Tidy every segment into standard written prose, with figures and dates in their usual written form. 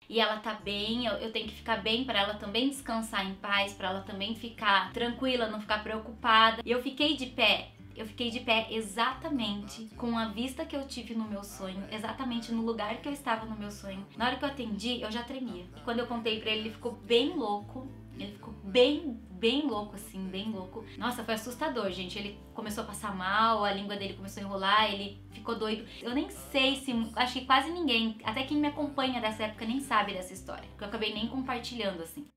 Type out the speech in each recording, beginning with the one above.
e ela tá bem, eu tenho que ficar bem pra ela também descansar em paz, pra ela também ficar tranquila, não ficar preocupada. E eu fiquei de pé. Eu fiquei de pé exatamente com a vista que eu tive no meu sonho, exatamente no lugar que eu estava no meu sonho. Na hora que eu atendi, eu já tremia. E quando eu contei pra ele, ele ficou bem louco. Ele ficou bem louco, assim, bem louco. Nossa, foi assustador, gente. Ele começou a passar mal, a língua dele começou a enrolar, ele ficou doido. Eu nem sei se... Acho que quase ninguém, até quem me acompanha dessa época, nem sabe dessa história. Porque eu acabei nem compartilhando, assim.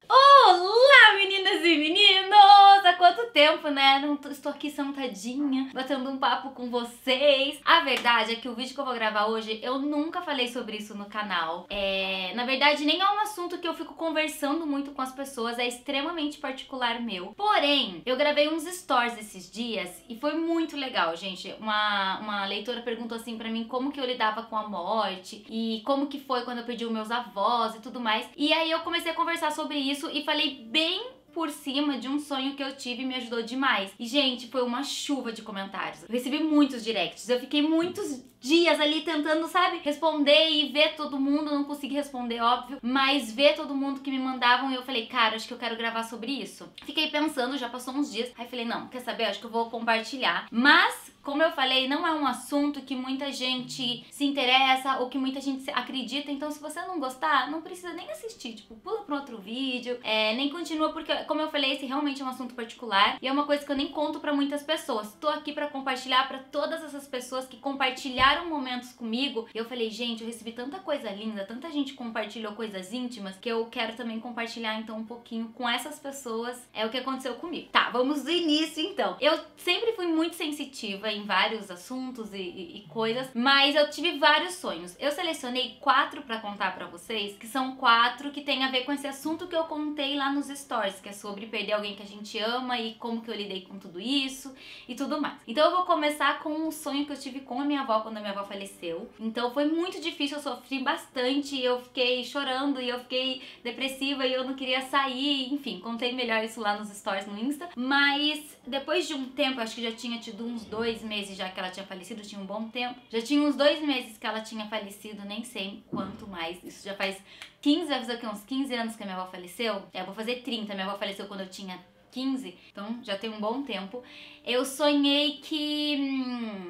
Olá, meninas e meninos! Há quanto tempo, né? Estou aqui sentadinha, batendo um papo com vocês. A verdade é que o vídeo que eu vou gravar hoje, eu nunca falei sobre isso no canal. Na verdade, nem é um assunto que eu fico conversando muito com as pessoas, é extremamente particular meu. Porém, eu gravei uns stories esses dias e foi muito legal, gente. Uma leitora perguntou assim pra mim como que eu lidava com a morte e como que foi quando eu perdi os meus avós e tudo mais. E aí eu comecei a conversar sobre isso e falei bem por cima de um sonho que eu tive e me ajudou demais. E, gente, foi uma chuva de comentários. Eu recebi muitos directs. Eu fiquei muitos dias ali tentando, sabe, responder e ver todo mundo. Não consegui responder, óbvio, mas ver todo mundo que me mandavam e eu falei, cara, acho que eu quero gravar sobre isso. Fiquei pensando, já passou uns dias. Aí falei, não, quer saber? Acho que eu vou compartilhar. Mas, como eu falei, não é um assunto que muita gente se interessa ou que muita gente acredita. Então, se você não gostar, não precisa nem assistir. Tipo, pula pra outro vídeo, nem continua, porque, como eu falei, esse realmente é um assunto particular e é uma coisa que eu nem conto pra muitas pessoas. Tô aqui pra compartilhar pra todas essas pessoas que compartilharam momentos comigo. E eu falei, gente, eu recebi tanta coisa linda, tanta gente compartilhou coisas íntimas, que eu quero também compartilhar, então, um pouquinho com essas pessoas. É o que aconteceu comigo. Tá, vamos do início, então. Eu sempre fui muito sensitiva em vários assuntos e coisas, mas eu tive vários sonhos. Eu selecionei 4 pra contar pra vocês, que são 4 que tem a ver com esse assunto que eu contei lá nos stories, que é sobre perder alguém que a gente ama e como que eu lidei com tudo isso e tudo mais. Então eu vou começar com um sonho que eu tive com a minha avó quando a minha avó faleceu. Então foi muito difícil, eu sofri bastante, eu fiquei chorando e eu fiquei depressiva e eu não queria sair, enfim, contei melhor isso lá nos stories no Insta, mas depois de um tempo, acho que já tinha tido uns 2 meses já que ela tinha falecido, tinha um bom tempo, já tinha uns 2 meses que ela tinha falecido, nem sei quanto mais, isso já faz 15, vai fazer o quê? Uns 15 anos que a minha avó faleceu? Eu vou fazer 30, minha avó faleceu quando eu tinha 15, então já tem um bom tempo. Eu sonhei que...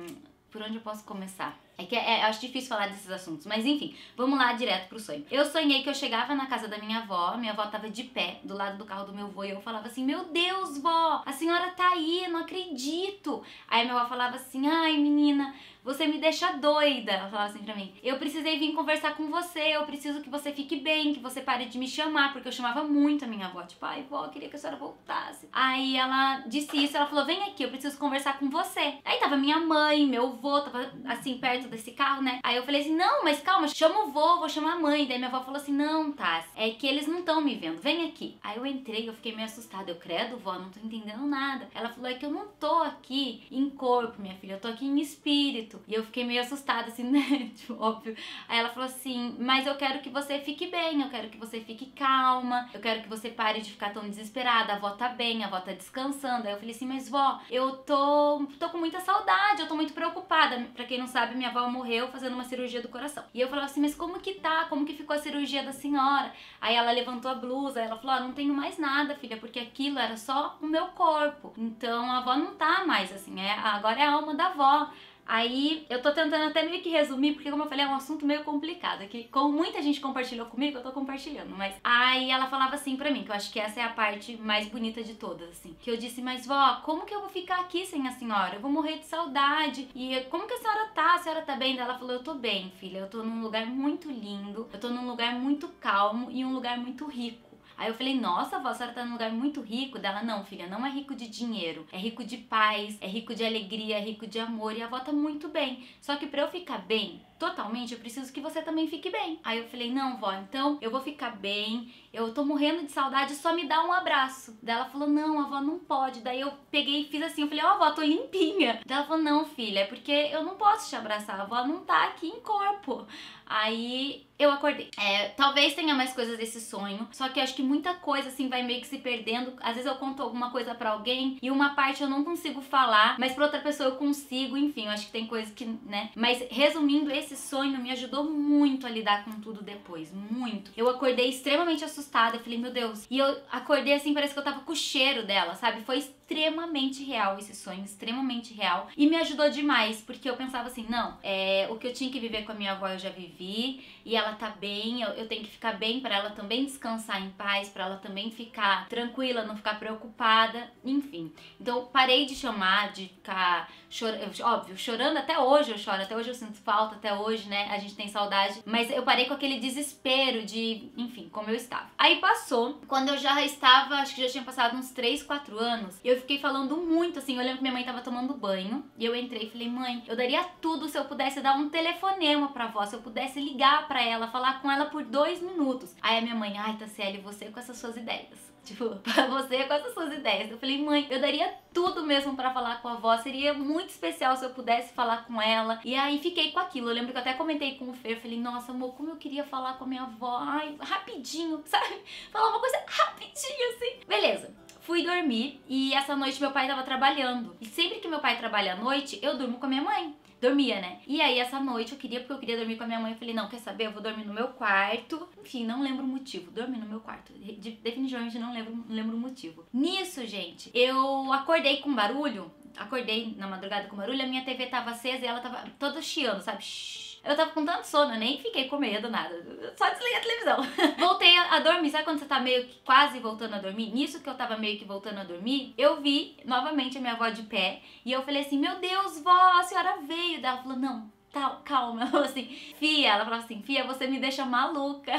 por onde eu posso começar? Acho difícil falar desses assuntos, mas enfim, vamos lá direto pro sonho. Eu sonhei que eu chegava na casa da minha avó tava de pé, do lado do carro do meu avô, e eu falava assim, meu Deus, vó, a senhora tá aí, eu não acredito. Aí minha avó falava assim, ai menina, você me deixa doida, ela falava assim pra mim, eu precisei vir conversar com você, eu preciso que você fique bem, que você pare de me chamar, porque eu chamava muito a minha avó, tipo, ai vó, eu queria que a senhora voltasse. Aí ela disse isso, ela falou, vem aqui, eu preciso conversar com você. Aí tava minha mãe, meu avô, tava assim, perto desse carro, né? Aí eu falei assim, não, mas calma, chama o vô, vou chamar a mãe. Daí minha avó falou assim, não, Tassi, é que eles não estão me vendo, vem aqui. Aí eu entrei, eu fiquei meio assustada, eu credo, vó, não tô entendendo nada. Ela falou, é que eu não tô aqui em corpo, minha filha, eu tô aqui em espírito. E eu fiquei meio assustada, assim, né? Tipo, óbvio. Aí ela falou assim, mas eu quero que você fique bem, eu quero que você fique calma, eu quero que você pare de ficar tão desesperada, a avó tá bem, a avó tá descansando. Aí eu falei assim, mas vó, eu tô com muita saudade, eu tô muito preocupada. Pra quem não sabe, minha avó morreu fazendo uma cirurgia do coração. E eu falava assim, mas como que tá? Como que ficou a cirurgia da senhora? Aí ela levantou a blusa, ela falou, não tenho mais nada, filha, porque aquilo era só o meu corpo. Então a avó não tá mais assim, agora é a alma da avó. Aí eu tô tentando até meio que resumir, porque como eu falei, é um assunto meio complicado, que como muita gente compartilhou comigo, eu tô compartilhando, mas... Aí ela falava assim pra mim, que eu acho que essa é a parte mais bonita de todas, assim, que eu disse, mas vó, como que eu vou ficar aqui sem a senhora? Eu vou morrer de saudade, e como que a senhora tá? A senhora tá bem? Daí ela falou, eu tô bem, filha, eu tô num lugar muito lindo, eu tô num lugar muito calmo e um lugar muito rico. Aí eu falei, nossa, vó, a senhora tá num lugar muito rico. Dela, não, filha, não é rico de dinheiro, é rico de paz, é rico de alegria, é rico de amor, e a avó tá muito bem. Só que pra eu ficar bem, totalmente, eu preciso que você também fique bem. Aí eu falei, não, vó, então eu vou ficar bem, eu tô morrendo de saudade, só me dá um abraço. Daí ela falou, não, a avó não pode. Daí eu peguei e fiz assim, eu falei, ó, vó, tô limpinha. Daí ela falou, não, filha, é porque eu não posso te abraçar, a avó não tá aqui em corpo. Aí eu acordei. Talvez tenha mais coisas desse sonho, só que eu acho que muita coisa assim vai meio que se perdendo. Às vezes eu conto alguma coisa pra alguém e uma parte eu não consigo falar, mas pra outra pessoa eu consigo, enfim, eu acho que tem coisas que, né? Mas resumindo, esse esse sonho me ajudou muito a lidar com tudo depois, muito. Eu acordei extremamente assustada, eu falei, meu Deus. E eu acordei assim, parece que eu tava com o cheiro dela, sabe? Foi extremamente real esse sonho, extremamente real. E me ajudou demais, porque eu pensava assim, não, o que eu tinha que viver com a minha avó eu já vivi, e ela tá bem, eu tenho que ficar bem pra ela também descansar em paz, pra ela também ficar tranquila, não ficar preocupada, enfim. Então parei de chamar, de ficar óbvio, chorando até hoje eu choro, até hoje eu sinto falta, até hoje, né, a gente tem saudade, mas eu parei com aquele desespero de, enfim, como eu estava. Aí passou, quando eu já estava, acho que já tinha passado uns 3, 4 anos, eu fiquei falando muito, assim, eu lembro que minha mãe tava tomando banho, e eu entrei e falei, mãe, eu daria tudo se eu pudesse dar um telefonema pra avó, se eu pudesse ligar pra ela, falar com ela por 2 minutos. Aí a minha mãe, ai, Tassiele, você com essas suas ideias. Tipo, pra você com essas suas ideias. Eu falei, mãe, eu daria tudo mesmo pra falar com a avó. Seria muito especial se eu pudesse falar com ela. E aí fiquei com aquilo. Eu lembro que eu até comentei com o Fê. Eu falei, nossa, amor, como eu queria falar com a minha avó. Ai, rapidinho, sabe? Falar uma coisa rapidinho, assim. Beleza. Fui dormir e essa noite meu pai tava trabalhando. E sempre que meu pai trabalha à noite, eu durmo com a minha mãe. Dormia, né? E aí essa noite porque eu queria dormir com a minha mãe. Eu falei, não, quer saber? Eu vou dormir no meu quarto. Enfim, não lembro o motivo. Dormi no meu quarto. Definitivamente não lembro o motivo. Nisso, gente, eu acordei com barulho. Acordei na madrugada com barulho. A minha TV tava acesa e ela tava toda chiando, sabe? Eu tava com tanto sono, eu nem fiquei com medo, nada. Eu só desliguei a televisão. Voltei a dormir. Sabe quando você tá meio que quase voltando a dormir? Nisso que eu tava meio que voltando a dormir, eu vi novamente a minha avó de pé. E eu falei assim, meu Deus, vó, a senhora veio. Daí ela falou, não, tá, calma. Ela falou assim, Fia, ela falou assim, Fia, você me deixa maluca.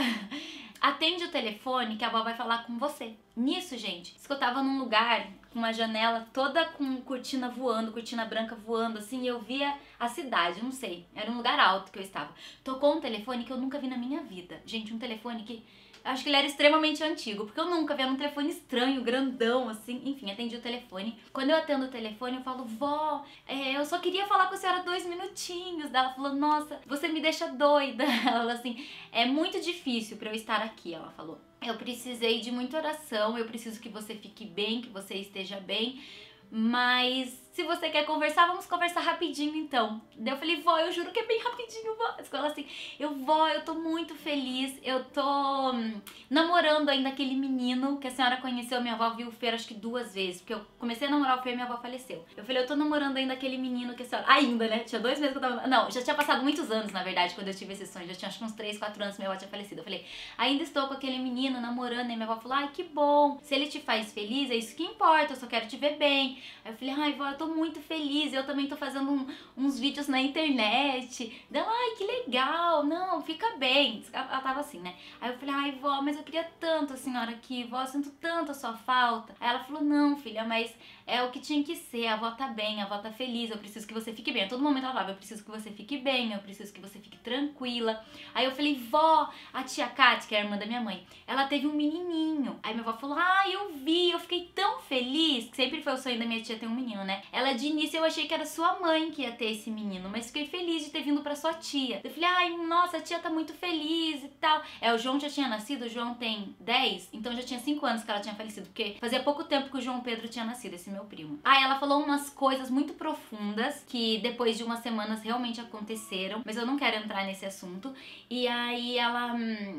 Atende o telefone que a avó vai falar com você. Nisso, gente, eu tava num lugar com uma janela toda com cortina voando, cortina branca voando, assim, e eu via a cidade, não sei, era um lugar alto que eu estava. Tocou um telefone que eu nunca vi na minha vida. Gente, um telefone que... acho que ele era extremamente antigo, porque eu nunca vi um telefone estranho, grandão, assim. Enfim, atendi o telefone. Quando eu atendo o telefone, eu falo, vó, eu só queria falar com a senhora 2 minutinhos. Daí ela falou, nossa, você me deixa doida. Ela falou assim, é muito difícil pra eu estar aqui, ela falou. Eu precisei de muita oração, eu preciso que você fique bem, que você esteja bem. Mas se você quer conversar, vamos conversar rapidinho então. Daí eu falei, vó, eu juro que é bem rapidinho, vó. Ela assim, vó, eu tô muito feliz, eu tô namorando ainda aquele menino que a senhora conheceu. Minha avó viu o Fer acho que 2 vezes, porque eu comecei a namorar o Fer e minha avó faleceu. Eu falei, eu tô namorando ainda aquele menino que a senhora... Ainda, né? Tinha 2 meses que eu tava... Não, já tinha passado muitos anos, na verdade, quando eu tive esse sonho. Já tinha acho que uns 3, 4 anos que minha avó tinha falecido. Eu falei, ainda estou com aquele menino namorando. E minha avó falou, ai, que bom. Se ele te faz feliz, é isso que importa, eu só quero te ver bem. Aí eu falei, ai, vó, eu tô muito feliz, eu também tô fazendo uns vídeos na internet. Ela, ai, que legal, não, fica bem. Ela tava assim, né? Aí eu falei, ai, vó, mas eu queria tanto a senhora aqui, vó, eu sinto tanto a sua falta. Aí ela falou, não, filha, mas é o que tinha que ser, a avó tá bem, a avó tá feliz, eu preciso que você fique bem. A todo momento ela falava, eu preciso que você fique bem, eu preciso que você fique tranquila. Aí eu falei, vó, a tia Kate, que é a irmã da minha mãe, ela teve um menininho. Aí minha avó falou, eu vi, eu fiquei tão feliz, que sempre foi o sonho da minha tia ter um menino, né? Ela, de início, eu achei que era sua mãe que ia ter esse menino, mas fiquei feliz de ter vindo pra sua tia. Eu falei, ai, nossa, a tia tá muito feliz e tal. O João já tinha nascido, o João tem 10, então já tinha 5 anos que ela tinha falecido, porque fazia pouco tempo que o João Pedro tinha nascido, esse meu primo. Aí ela falou umas coisas muito profundas, que depois de umas semanas realmente aconteceram, mas eu não quero entrar nesse assunto. E aí ela...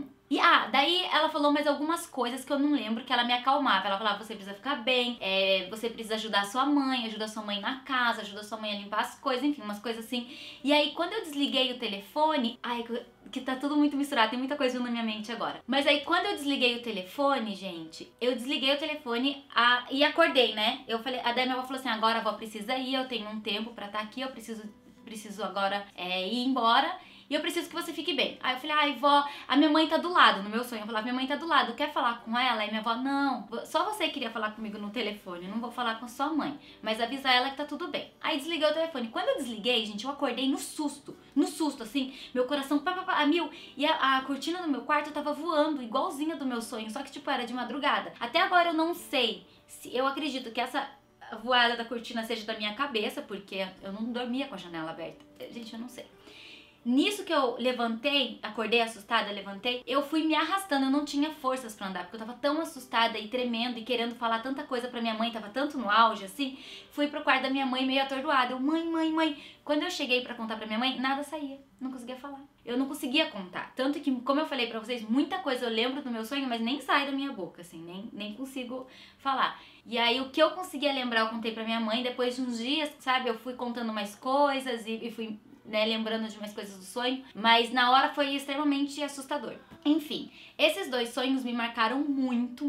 daí ela falou mais algumas coisas que eu não lembro, que ela me acalmava. Ela falava, você precisa ficar bem, você precisa ajudar sua mãe, ajuda sua mãe na casa, ajuda sua mãe a limpar as coisas, enfim, umas coisas assim. E aí, quando eu desliguei o telefone, que tá tudo muito misturado, tem muita coisa na minha mente agora. Mas aí, quando eu desliguei o telefone, gente, eu desliguei o telefone e acordei, né? Eu falei, a minha avó falou assim, agora a avó precisa ir, eu tenho um tempo pra estar aqui, eu preciso agora ir embora. E eu preciso que você fique bem. Aí eu falei, ai, vó, a minha mãe tá do lado. No meu sonho, eu falava, minha mãe tá do lado, quer falar com ela? Aí minha avó, não, só você queria falar comigo no telefone, eu não vou falar com sua mãe. Mas avisa ela que tá tudo bem. Aí desliguei o telefone. Quando eu desliguei, gente, eu acordei no susto, assim, meu coração a mil. E a cortina do meu quarto tava voando, igualzinha do meu sonho, só que, tipo, era de madrugada. Até agora eu não sei, eu acredito que essa voada da cortina seja da minha cabeça, porque eu não dormia com a janela aberta. Gente, eu não sei. Nisso que eu levantei, acordei assustada, levantei, eu fui me arrastando, eu não tinha forças pra andar, porque eu tava tão assustada e tremendo e querendo falar tanta coisa pra minha mãe, tava tanto no auge assim. Fui pro quarto da minha mãe meio atordoada, eu, mãe. Quando eu cheguei pra contar pra minha mãe, nada saía, não conseguia falar. Eu não conseguia contar, tanto que, como eu falei pra vocês, muita coisa eu lembro do meu sonho, mas nem sai da minha boca, assim, nem consigo falar. E aí o que eu conseguia lembrar eu contei pra minha mãe, depois de uns dias, sabe, eu fui contando mais coisas e fui, né, lembrando de mais coisas do sonho, mas na hora foi extremamente assustador. Enfim, esses 2 sonhos me marcaram muito.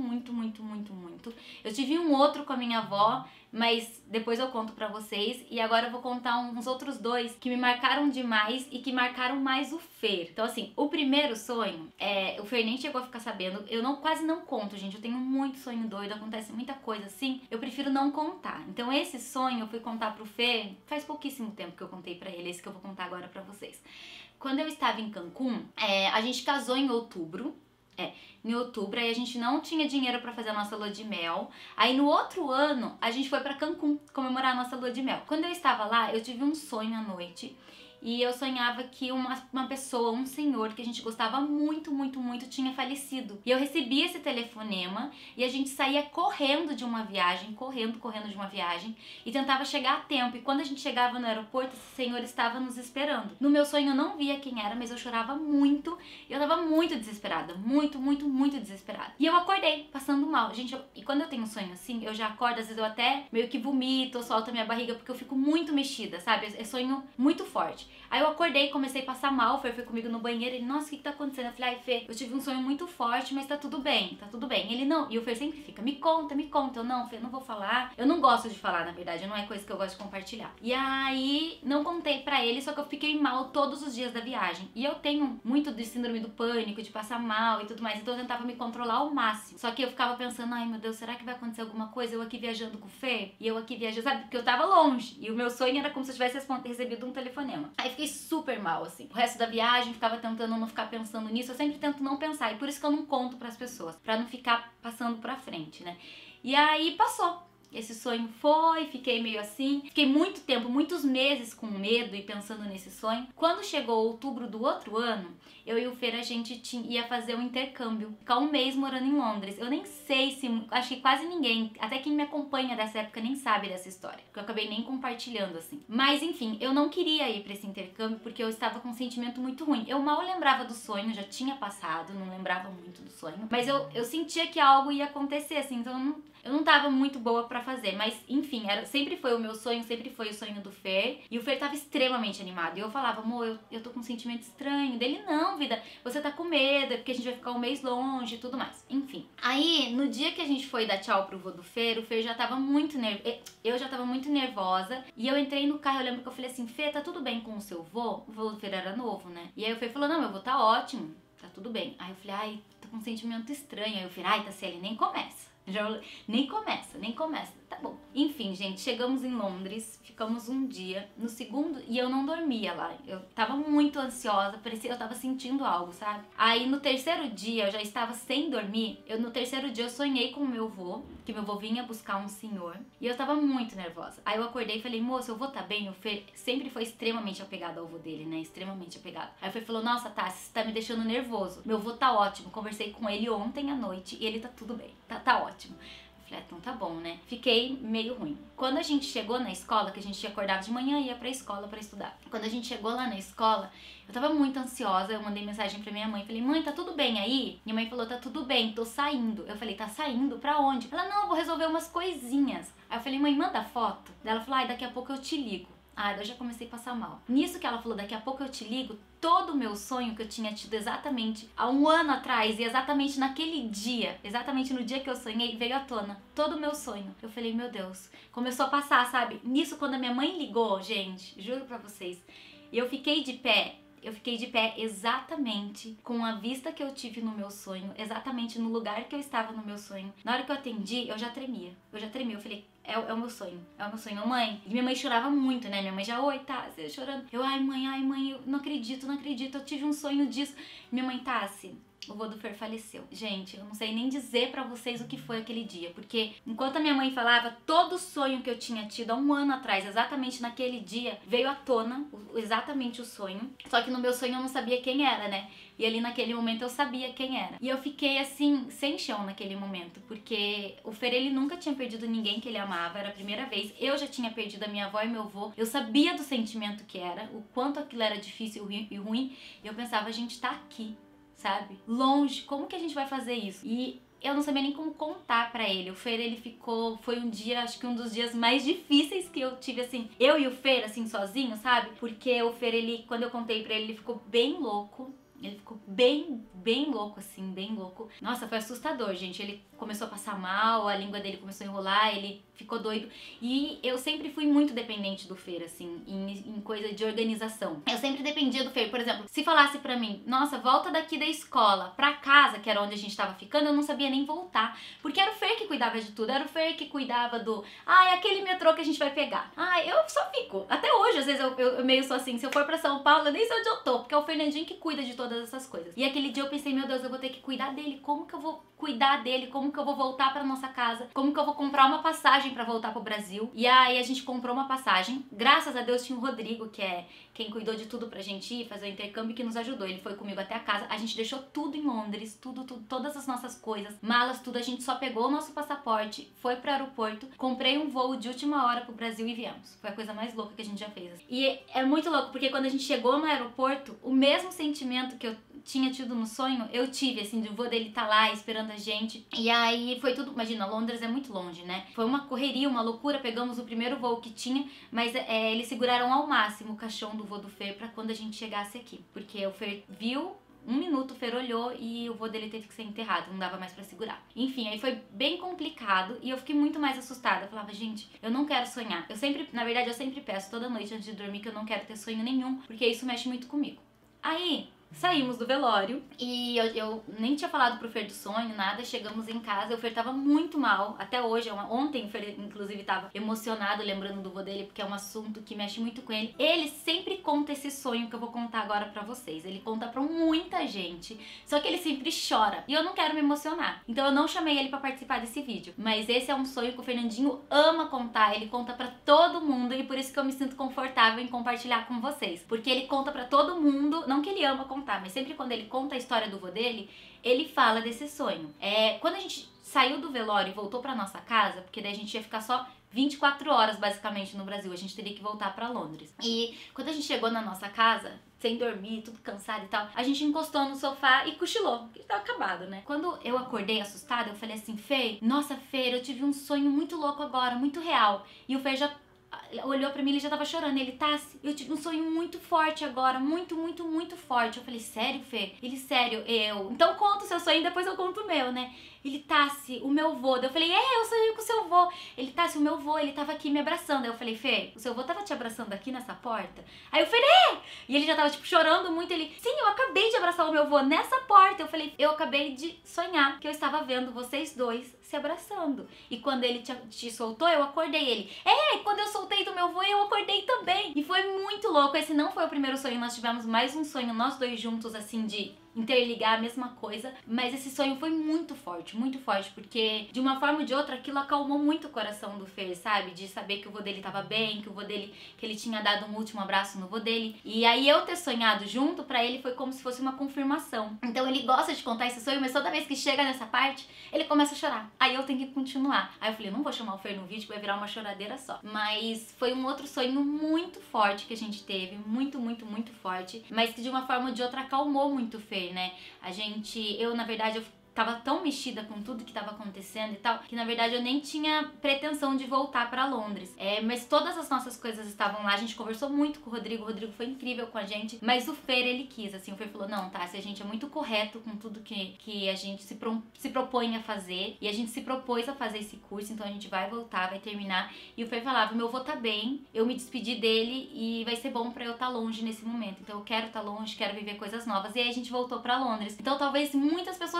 Eu tive um outro com a minha avó, mas depois eu conto pra vocês. E agora eu vou contar uns outros 2 que me marcaram demais e que marcaram mais o Fer. Então assim, o primeiro sonho, o Fer nem chegou a ficar sabendo. Eu quase não conto, gente. Eu tenho muito sonho doido, acontece muita coisa assim. Eu prefiro não contar. Então esse sonho eu fui contar pro Fer faz pouquíssimo tempo que eu contei pra ele. Esse que eu vou contar agora pra vocês. Quando eu estava em Cancún, a gente casou em outubro. Em outubro, aí a gente não tinha dinheiro pra fazer a nossa lua de mel. Aí no outro ano, a gente foi pra Cancún comemorar a nossa lua de mel. Quando eu estava lá, eu tive um sonho à noite. E eu sonhava que uma pessoa, um senhor que a gente gostava muito, tinha falecido. E eu recebi esse telefonema e a gente saía correndo de uma viagem, correndo de uma viagem, e tentava chegar a tempo. E quando a gente chegava no aeroporto, esse senhor estava nos esperando. No meu sonho eu não via quem era, mas eu chorava muito. E eu tava muito desesperada, muito desesperada. E eu acordei, passando mal. Gente, e quando eu tenho um sonho assim, eu já acordo, às vezes eu até meio que vomito, solto a minha barriga, porque eu fico muito mexida, sabe? É sonho muito forte. Aí eu acordei, comecei a passar mal, o Fer foi comigo no banheiro, ele, nossa, o que tá acontecendo? Eu falei, ai, Fer, eu tive um sonho muito forte, mas tá tudo bem. Ele, não, e o Fer sempre fica, me conta. Eu, não, Fer, não vou falar. Eu não gosto de falar, na verdade, não é coisa que eu gosto de compartilhar. E aí, não contei pra ele, só que eu fiquei mal todos os dias da viagem. E eu tenho muito de síndrome do pânico, de passar mal e tudo mais, então eu tentava me controlar ao máximo. Só que eu ficava pensando, ai, meu Deus, será que vai acontecer alguma coisa? Eu aqui viajando com o Fer, e eu aqui viajando, sabe? Porque eu tava longe, e o meu sonho era como se eu tivesse recebido um telefonema. Aí fiquei super mal, assim. O resto da viagem, ficava tentando não ficar pensando nisso. Eu sempre tento não pensar, e por isso que eu não conto pras pessoas, pra não ficar passando pra frente, né? E aí passou. Esse sonho foi, fiquei meio assim. Fiquei muito tempo, muitos meses com medo e pensando nesse sonho. Quando chegou outubro do outro ano, eu e o Fer, a gente ia fazer um intercâmbio. Ficar um mês morando em Londres. Eu nem sei se... Acho que quase ninguém, até quem me acompanha dessa época, nem sabe dessa história. Porque eu acabei nem compartilhando, assim. Mas, enfim, eu não queria ir pra esse intercâmbio porque eu estava com um sentimento muito ruim. Eu mal lembrava do sonho, já tinha passado, não lembrava muito do sonho. Mas eu sentia que algo ia acontecer, assim. Então, eu não tava muito boa pra fazer, mas enfim, sempre foi o meu sonho, sempre foi o sonho do Fer. E o Fer tava extremamente animado. E eu falava, amor, eu tô com um sentimento estranho. Dele, não, vida, você tá com medo, é porque a gente vai ficar um mês longe e tudo mais. Enfim. Aí, no dia que a gente foi dar tchau pro vô do Fer, o Fer já tava muito nervoso. Eu já tava muito nervosa. E eu entrei no carro, eu lembro que eu falei assim, Fer, tá tudo bem com o seu vô? O vô do Fer era novo, né? E aí o Fer falou, não, meu vô tá ótimo, tá tudo bem. Aí eu falei, ai, tô com um sentimento estranho. Aí o Fer, ai, Tassiele, nem começa. Nem começa, tá bom. Enfim, gente, chegamos em Londres, ficamos um dia. No segundo, e eu não dormia lá. Eu tava muito ansiosa, parecia que eu tava sentindo algo, sabe? Aí no terceiro dia, eu já estava sem dormir. No terceiro dia eu sonhei com o meu vô, que meu vô vinha buscar um senhor. E eu tava muito nervosa. Aí eu acordei e falei, moço, eu vou tá bem? O Fer sempre foi extremamente apegado ao vô dele, né? Extremamente apegado. Aí o Fer falou, nossa, Tassi, você tá me deixando nervoso. Meu vô tá ótimo, conversei com ele ontem à noite e ele tá tudo bem, tá ótimo. Eu falei, então tá bom, né? Fiquei meio ruim. Quando a gente chegou na escola, que a gente acordava de manhã e ia pra escola pra estudar. Quando a gente chegou lá na escola, eu tava muito ansiosa, eu mandei mensagem pra minha mãe, falei, mãe, tá tudo bem aí? Minha mãe falou, tá tudo bem, tô saindo. Eu falei, tá saindo? Pra onde? Ela, não, eu vou resolver umas coisinhas. Aí eu falei, mãe, manda foto. Daí ela falou, ai, daqui a pouco eu te ligo. Ah, eu já comecei a passar mal. Nisso que ela falou, daqui a pouco eu te ligo, todo o meu sonho que eu tinha tido exatamente há um ano atrás e exatamente naquele dia, exatamente no dia que eu sonhei, veio à tona. Todo o meu sonho. Eu falei, meu Deus, começou a passar, sabe? Nisso, quando a minha mãe ligou, gente, juro pra vocês, e eu fiquei de pé. Eu fiquei de pé exatamente com a vista que eu tive no meu sonho, exatamente no lugar que eu estava no meu sonho. Na hora que eu atendi, eu já tremia. Eu falei, é o meu sonho, é o meu sonho. Mãe, e minha mãe chorava muito, né? Minha mãe já, oi, Tassi, chorando. Eu, ai, mãe, eu não acredito, eu tive um sonho disso. Minha mãe, Tassi, o vô do Fer faleceu. Gente, eu não sei nem dizer pra vocês o que foi aquele dia, porque enquanto a minha mãe falava, todo o sonho que eu tinha tido há um ano atrás, exatamente naquele dia, veio à tona, exatamente o sonho. Só que no meu sonho eu não sabia quem era, né? E ali naquele momento eu sabia quem era. E eu fiquei assim, sem chão naquele momento, porque o Fer, ele nunca tinha perdido ninguém que ele amava, era a primeira vez. Eu já tinha perdido a minha avó e meu avô. Eu sabia do sentimento que era, o quanto aquilo era difícil e ruim. E eu pensava, a gente tá aqui, sabe? Longe, como que a gente vai fazer isso? E eu não sabia nem como contar pra ele. O Fer, ele ficou... Foi um dia, acho que um dos dias mais difíceis que eu tive, assim... Eu e o Fer, assim, sozinho, sabe? Porque o Fer, ele... Quando eu contei pra ele, ele ficou bem louco. Ele ficou bem louco, assim, bem louco. Nossa, foi assustador, gente. Ele começou a passar mal, a língua dele começou a enrolar, ele ficou doido. E eu sempre fui muito dependente do Fer, assim, em coisa de organização. Eu sempre dependia do Fer. Por exemplo, se falasse pra mim, nossa, volta daqui da escola pra casa, que era onde a gente tava ficando, eu não sabia nem voltar. Porque era o Fer que cuidava de tudo. Era o Fer que cuidava do... Ah, é aquele metrô que a gente vai pegar. Ah, eu só fico. Até hoje, às vezes, eu meio sou assim. Se eu for pra São Paulo, eu nem sei onde eu tô. Porque é o Fernandinho que cuida de todas essas coisas. E aquele dia eu pensei, meu Deus, eu vou ter que cuidar dele. Como que eu vou cuidar dele? Como que eu vou voltar pra nossa casa? Como que eu vou comprar uma passagem pra voltar pro Brasil? E aí a gente comprou uma passagem. Graças a Deus tinha o Rodrigo, que é quem cuidou de tudo pra gente ir, fazer o intercâmbio, que nos ajudou. Ele foi comigo até a casa. A gente deixou tudo em Londres, tudo, todas as nossas coisas, malas, tudo. A gente só pegou o nosso passaporte, foi pro aeroporto, comprei um voo de última hora pro Brasil e viemos. Foi a coisa mais louca que a gente já fez. E é muito louco, porque quando a gente chegou no aeroporto, o mesmo sentimento que eu tinha tido no sonho, eu tive, assim, do vô dele tá lá esperando a gente. E aí foi tudo, imagina, Londres é muito longe, né? Foi uma correria, uma loucura, pegamos o primeiro voo que tinha, mas eles seguraram ao máximo o caixão do vô do Fer pra quando a gente chegasse aqui. Porque o Fer viu, um minuto o Fer olhou e o vô dele teve que ser enterrado, não dava mais pra segurar. Enfim, aí foi bem complicado e eu fiquei muito mais assustada. Eu falava, gente, eu não quero sonhar. Eu sempre, na verdade, eu sempre peço toda noite antes de dormir que eu não quero ter sonho nenhum, porque isso mexe muito comigo. Aí... saímos do velório e eu nem tinha falado pro Fer do sonho, nada. Chegamos em casa, o Fer tava muito mal. Até hoje, ontem o Fer inclusive tava emocionado lembrando do vô dele, porque é um assunto que mexe muito com ele. Ele sempre conta esse sonho que eu vou contar agora pra vocês. Ele conta pra muita gente, só que ele sempre chora. E eu não quero me emocionar, então eu não chamei ele pra participar desse vídeo. Mas esse é um sonho que o Fernandinho ama contar. Ele conta pra todo mundo e por isso que eu me sinto confortável em compartilhar com vocês. Porque ele conta pra todo mundo, não que ele ama contar, mas sempre quando ele conta a história do vô dele, ele fala desse sonho. Quando a gente saiu do velório e voltou pra nossa casa, porque daí a gente ia ficar só 24 horas basicamente no Brasil, a gente teria que voltar pra Londres. E quando a gente chegou na nossa casa, sem dormir, tudo cansado e tal, a gente encostou no sofá e cochilou, porque tava acabado, né? Quando eu acordei assustada, eu falei assim, Fê, nossa, Fê, eu tive um sonho muito louco agora, muito real. E o Fê já olhou pra mim, ele já tava chorando. Ele, Tassi, eu tive um sonho muito forte agora, muito forte. Eu falei, sério, Fê? Ele, sério, então conta o seu sonho e depois eu conto o meu, né? Ele, Tassi, o meu vô. Daí eu falei, eu sonhei com o seu vô. Ele, Tassi, o meu vô, ele tava aqui me abraçando. Aí eu falei, Fê, o seu vô tava te abraçando aqui nessa porta? Aí eu falei, E ele já tava, tipo, chorando muito. Ele, sim, eu acabei de abraçar o meu vô nessa porta. Eu falei, eu acabei de sonhar que eu estava vendo vocês dois se abraçando. E quando ele te soltou, eu acordei. Ele, quando eu soltei do meu vô, eu acordei também. E foi muito louco. Esse não foi o primeiro sonho, nós tivemos mais um sonho, nós dois juntos, assim, de interligar a mesma coisa, mas esse sonho foi muito forte, porque de uma forma ou de outra aquilo acalmou muito o coração do Fer, sabe? De saber que o vô dele tava bem, que ele tinha dado um último abraço no vô dele. E aí eu ter sonhado junto, pra ele foi como se fosse uma confirmação. Então ele gosta de contar esse sonho, mas toda vez que chega nessa parte, ele começa a chorar. Aí eu tenho que continuar. Aí eu falei, não vou chamar o Fer no vídeo, que vai virar uma choradeira só. Mas foi um outro sonho muito forte que a gente teve, muito forte, mas que de uma forma ou de outra acalmou muito o Fer, né? Eu na verdade, eu tava tão mexida com tudo que tava acontecendo e tal, que na verdade eu nem tinha pretensão de voltar pra Londres. Mas todas as nossas coisas estavam lá, a gente conversou muito com o Rodrigo foi incrível com a gente, mas o Fer, ele quis, assim, o Fer falou, não, tá, se a gente é muito correto com tudo que a gente se propõe a fazer, e a gente se propôs a fazer esse curso, então a gente vai voltar, vai terminar, e o Fer falava, meu avô tá bem, eu me despedi dele, e vai ser bom pra eu estar longe nesse momento, então eu quero estar longe, quero viver coisas novas, e aí a gente voltou pra Londres. Então talvez muitas pessoas nem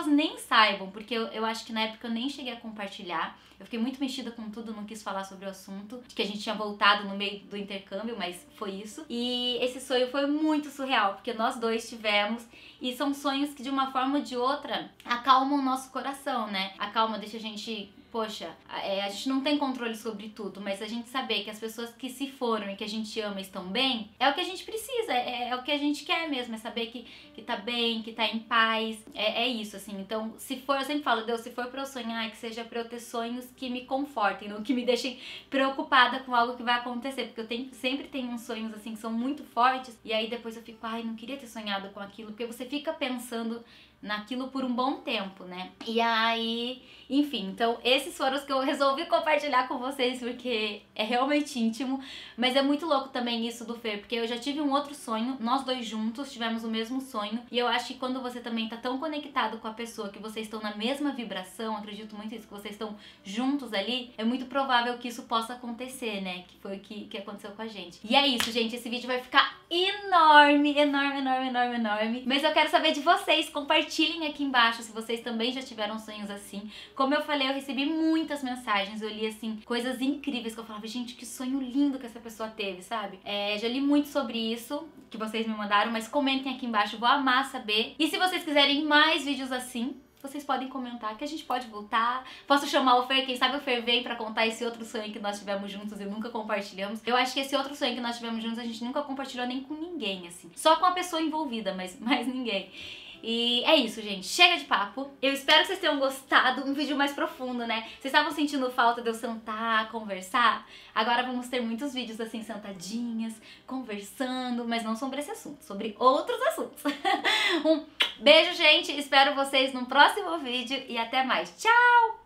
saibam, porque eu acho que na época eu nem cheguei a compartilhar. Eu fiquei muito mexida com tudo, não quis falar sobre o assunto, de que a gente tinha voltado no meio do intercâmbio, mas foi isso. E esse sonho foi muito surreal, porque nós dois tivemos, e são sonhos que de uma forma ou de outra acalmam o nosso coração, né? Acalma, deixa a gente... Poxa, a gente não tem controle sobre tudo, mas a gente saber que as pessoas que se foram e que a gente ama estão bem, é o que a gente precisa, é o que a gente quer mesmo, é saber que tá bem, que tá em paz, é isso, assim. Então, se for, eu sempre falo, Deus, se for pra eu sonhar, que seja pra eu ter sonhos que me confortem, não que me deixem preocupada com algo que vai acontecer, porque sempre tenho uns sonhos, assim, que são muito fortes, e aí depois eu fico, ai, não queria ter sonhado com aquilo, porque você fica pensando naquilo por um bom tempo, né? E aí, enfim, então esses foram os que eu resolvi compartilhar com vocês, porque é realmente íntimo, mas é muito louco também isso do Fer, porque eu já tive um outro sonho, nós dois juntos tivemos o mesmo sonho, e eu acho que quando você também tá tão conectado com a pessoa, que vocês estão na mesma vibração, acredito muito nisso, que vocês estão juntos ali, é muito provável que isso possa acontecer, né? Que foi o que aconteceu com a gente. E é isso, gente, esse vídeo vai ficar enorme, enorme, enorme, enorme, enorme, mas eu quero saber de vocês, compartilhem aqui embaixo se vocês também já tiveram sonhos assim. Como eu falei, eu recebi muitas mensagens, eu li assim, coisas incríveis que eu falava, gente, que sonho lindo que essa pessoa teve, sabe? Já li muito sobre isso, que vocês me mandaram, mas comentem aqui embaixo, vou amar saber. E se vocês quiserem mais vídeos assim, vocês podem comentar que a gente pode voltar. Posso chamar o Fer, quem sabe o Fer vem pra contar esse outro sonho que nós tivemos juntos e nunca compartilhamos. Eu acho que esse outro sonho que nós tivemos juntos a gente nunca compartilhou nem com ninguém, assim. Só com a pessoa envolvida, mas mais ninguém. E é isso, gente. Chega de papo. Eu espero que vocês tenham gostado. Um vídeo mais profundo, né? Vocês estavam sentindo falta de eu sentar, conversar? Agora vamos ter muitos vídeos assim, sentadinhas, conversando, mas não sobre esse assunto, sobre outros assuntos. Um beijo, gente. Espero vocês no próximo vídeo e até mais. Tchau!